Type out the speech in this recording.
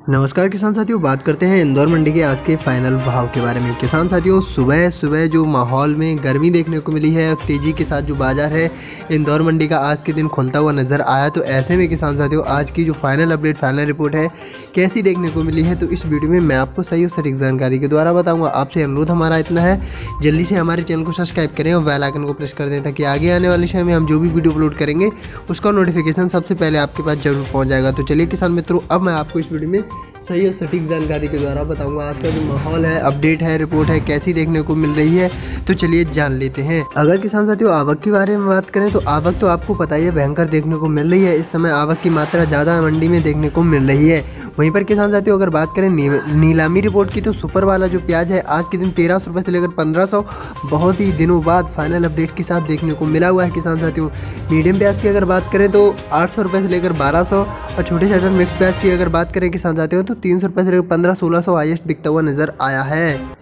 नमस्कार किसान साथियों, बात करते हैं इंदौर मंडी के आज के फाइनल भाव के बारे में। किसान साथियों, सुबह सुबह जो माहौल में गर्मी देखने को मिली है, तेज़ी के साथ जो बाजार है इंदौर मंडी का आज के दिन खुलता हुआ नज़र आया। तो ऐसे में किसान साथियों, आज की जो फाइनल अपडेट, फाइनल रिपोर्ट है कैसी देखने को मिली है, तो इस वीडियो में मैं आपको सही और सटीक जानकारी के द्वारा बताऊँगा। आपसे अनुरोध हमारा इतना है, जल्दी से हमारे चैनल को सब्सक्राइब करें और बेल आइकन को प्रेस कर दें, ताकि आगे आने वाले समय में हम जो भी वीडियो अपलोड करेंगे उसका नोटिफिकेशन सबसे पहले आपके पास जरूर पहुँच जाएगा। तो चलिए किसान मित्रों, अब मैं आपको इस वीडियो में सही और सटीक जानकारी के द्वारा बताऊंगा आज का जो माहौल है, अपडेट है, रिपोर्ट है, कैसी देखने को मिल रही है। तो चलिए जान लेते हैं। अगर किसान साथियों आवक के बारे में बात करें, तो आवक तो आपको पता ही है भयंकर देखने को मिल रही है। इस समय आवक की मात्रा ज़्यादा मंडी में देखने को मिल रही है। वहीं पर किसान साथियों अगर बात करें नीलामी रिपोर्ट की, तो सुपर वाला जो प्याज है आज के दिन 1300 रुपये से लेकर 1500 बहुत ही दिनों बाद फाइनल अपडेट के साथ देखने को मिला हुआ है। किसान साथियों मीडियम प्याज की अगर बात करें तो 800 रुपये से लेकर 1200, और छोटे शटर मिक्स प्याज की अगर बात करें किसान साथियों तो 300 रुपये से लेकर 1500-1600 हाईएस्ट बिकता हुआ नजर आया है।